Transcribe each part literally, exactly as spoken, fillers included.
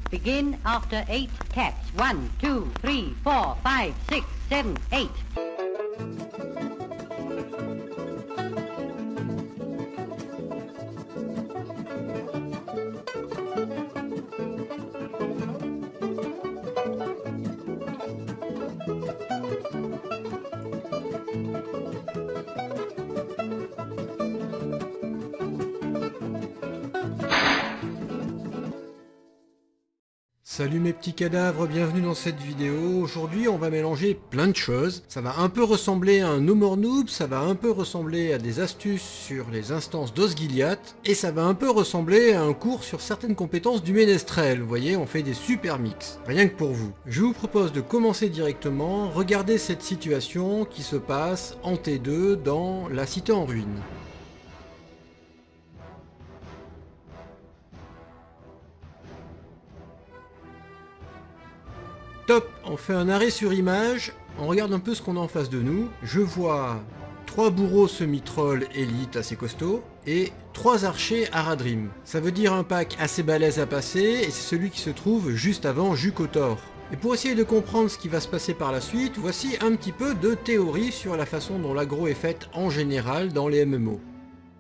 Begin after eight taps. One, two, three, four, five, six, seven, eight. Salut mes petits cadavres, bienvenue dans cette vidéo. Aujourd'hui on va mélanger plein de choses. Ça va un peu ressembler à un No More Noob, ça va un peu ressembler à des astuces sur les instances d'Osgiliath, et ça va un peu ressembler à un cours sur certaines compétences du Ménestrel. Vous voyez, on fait des super mix, rien que pour vous. Je vous propose de commencer directement. Regardez cette situation qui se passe en T deux dans la cité en ruine. Top, on fait un arrêt sur image, on regarde un peu ce qu'on a en face de nous. Je vois trois bourreaux semi-trolls élite assez costauds et trois archers Aradrim. Ça veut dire un pack assez balèze à passer et c'est celui qui se trouve juste avant Jukotor. Et pour essayer de comprendre ce qui va se passer par la suite, voici un petit peu de théorie sur la façon dont l'aggro est faite en général dans les M M O.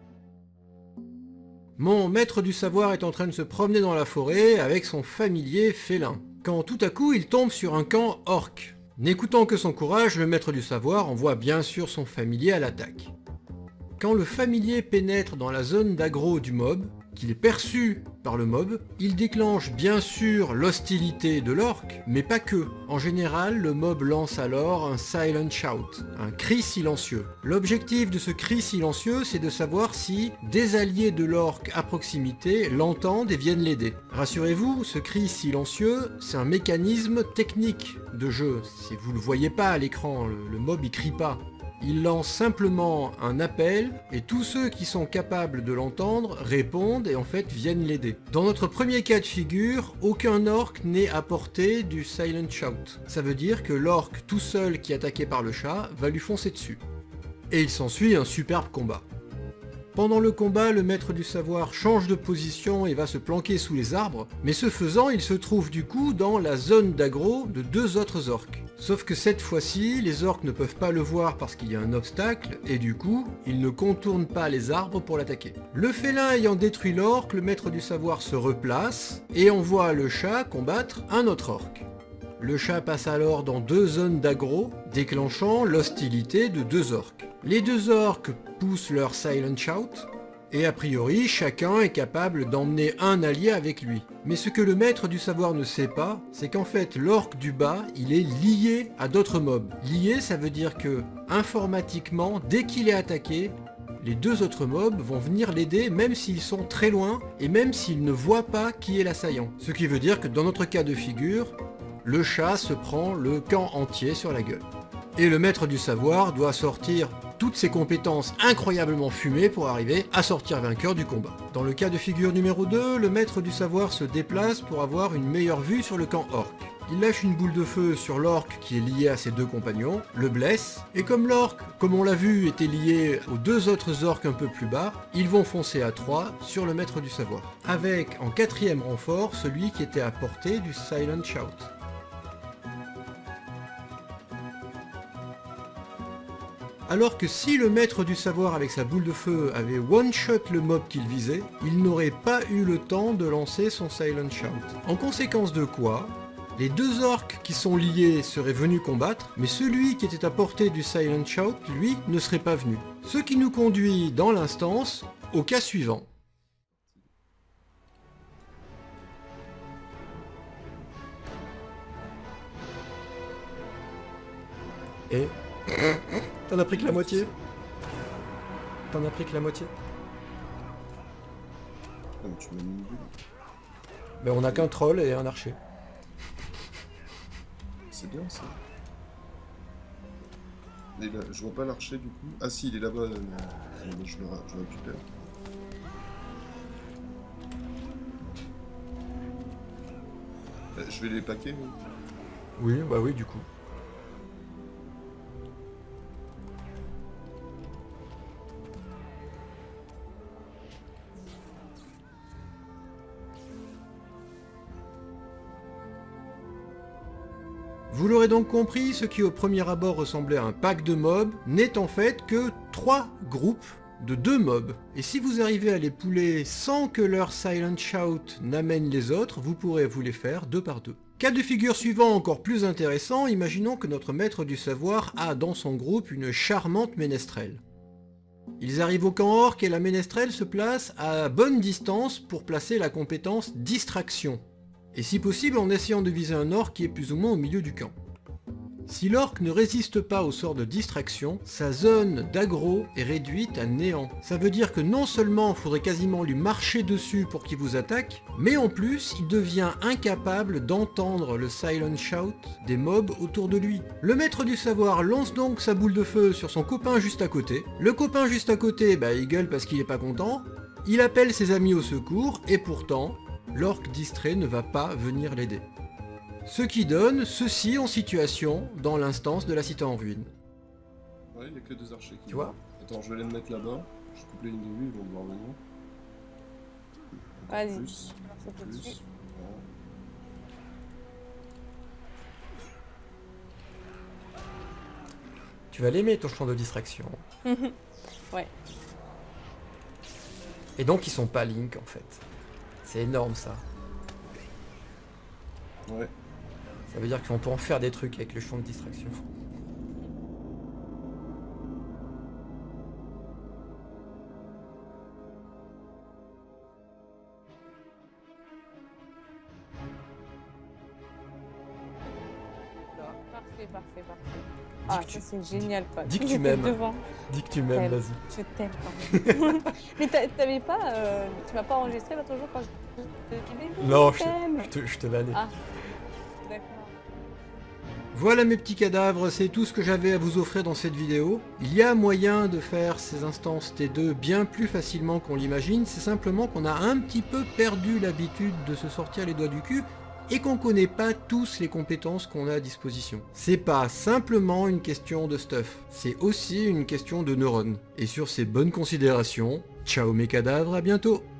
Mon maître du savoir est en train de se promener dans la forêt avec son familier félin, quand tout à coup il tombe sur un camp orc. N'écoutant que son courage, le maître du savoir envoie bien sûr son familier à l'attaque. Quand le familier pénètre dans la zone d'aggro du mob, qu'il est perçu par le mob, il déclenche bien sûr l'hostilité de l'orc, mais pas que. En général, le mob lance alors un silent shout, un cri silencieux. L'objectif de ce cri silencieux, c'est de savoir si des alliés de l'orc à proximité l'entendent et viennent l'aider. Rassurez-vous, ce cri silencieux, c'est un mécanisme technique de jeu. Si vous le voyez pas à l'écran, le, le mob il crie pas. Il lance simplement un appel et tous ceux qui sont capables de l'entendre répondent et en fait viennent l'aider. Dans notre premier cas de figure, aucun orc n'est à portée du silent shout. Ça veut dire que l'orc tout seul qui est attaqué par le chat va lui foncer dessus. Et il s'ensuit un superbe combat. Pendant le combat, le maître du savoir change de position et va se planquer sous les arbres, mais ce faisant, il se trouve du coup dans la zone d'aggro de deux autres orques. Sauf que cette fois-ci, les orques ne peuvent pas le voir parce qu'il y a un obstacle, et du coup, ils ne contournent pas les arbres pour l'attaquer. Le félin ayant détruit l'orc, le maître du savoir se replace, et envoie le chat combattre un autre orc. Le chat passe alors dans deux zones d'aggro, déclenchant l'hostilité de deux orques. Les deux orques poussent leur silent shout, et a priori chacun est capable d'emmener un allié avec lui. Mais ce que le maître du savoir ne sait pas, c'est qu'en fait l'orque du bas, il est lié à d'autres mobs. Lié, ça veut dire que, informatiquement, dès qu'il est attaqué, les deux autres mobs vont venir l'aider même s'ils sont très loin, et même s'ils ne voient pas qui est l'assaillant. Ce qui veut dire que dans notre cas de figure, le chat se prend le camp entier sur la gueule. Et le maître du savoir doit sortir toutes ses compétences incroyablement fumées pour arriver à sortir vainqueur du combat. Dans le cas de figure numéro deux, le maître du savoir se déplace pour avoir une meilleure vue sur le camp orc. Il lâche une boule de feu sur l'orc qui est lié à ses deux compagnons, le blesse, et comme l'orc, comme on l'a vu, était lié aux deux autres orcs un peu plus bas, ils vont foncer à trois sur le maître du savoir. Avec en quatrième renfort celui qui était à portée du silent shout. Alors que si le maître du savoir avec sa boule de feu avait one-shot le mob qu'il visait, il n'aurait pas eu le temps de lancer son silent shout. En conséquence de quoi, les deux orques qui sont liés seraient venus combattre, mais celui qui était à portée du silent shout, lui, ne serait pas venu. Ce qui nous conduit dans l'instance au cas suivant. Et... T'en as pris que la moitié? T'en as pris que la moitié? Ah, mais tu m'as mis une bulle. Ben on a qu'un troll et un archer. C'est bien ça. Et là, je vois pas l'archer du coup. Ah si, il est là-bas. Euh, je, le, je le récupère. Euh, je vais les paquer. Oui, oui, bah oui, du coup. Vous l'aurez donc compris, ce qui au premier abord ressemblait à un pack de mobs n'est en fait que trois groupes de deux mobs. Et si vous arrivez à les pouler sans que leur Silent Shout n'amène les autres, vous pourrez vous les faire deux par deux. Cas de figure suivant encore plus intéressant, imaginons que notre maître du savoir a dans son groupe une charmante ménestrelle. Ils arrivent au camp orc et la ménestrelle se place à bonne distance pour placer la compétence distraction. Et si possible en essayant de viser un orc qui est plus ou moins au milieu du camp. Si l'orc ne résiste pas au sort de distraction, sa zone d'aggro est réduite à néant. Ça veut dire que non seulement il faudrait quasiment lui marcher dessus pour qu'il vous attaque, mais en plus il devient incapable d'entendre le silent shout des mobs autour de lui. Le maître du savoir lance donc sa boule de feu sur son copain juste à côté. Le copain juste à côté, bah il gueule parce qu'il est pas content. Il appelle ses amis au secours et pourtant, l'orc distrait ne va pas venir l'aider. Ce qui donne ceci en situation dans l'instance de la cité en ruine. Ouais, il n'y a que deux archers qui... Tu vois? Attends, je vais aller me mettre là-bas. Je coupe les lignes de vue, ils vont devoir venir. Vas-y. Plus, plus. Voilà. Tu vas l'aimer ton champ de distraction. Ouais. Et donc ils sont pas Link en fait. C'est énorme ça. Ouais. Ça veut dire qu'on peut en faire des trucs avec le champ de distraction. Parfait, parfait, parfait. Ah, que ça tu- c'est génial quoi. dis que tu J'étais m'aimes. devant. Dis que tu m'aimes, T'aimes. vas-y. Je t'aime, pardon. Mais t'a- t'avais pas, euh, tu m'as pas enregistré l'autre jour quand je te disais Non, je je t'aime. te, je te vannais. Ah, d'accord. Voilà mes petits cadavres, c'est tout ce que j'avais à vous offrir dans cette vidéo. Il y a moyen de faire ces instances T deux bien plus facilement qu'on l'imagine, c'est simplement qu'on a un petit peu perdu l'habitude de se sortir les doigts du cul et qu'on connaît pas tous les compétences qu'on a à disposition. C'est pas simplement une question de stuff, c'est aussi une question de neurones. Et sur ces bonnes considérations, ciao mes cadavres, à bientôt!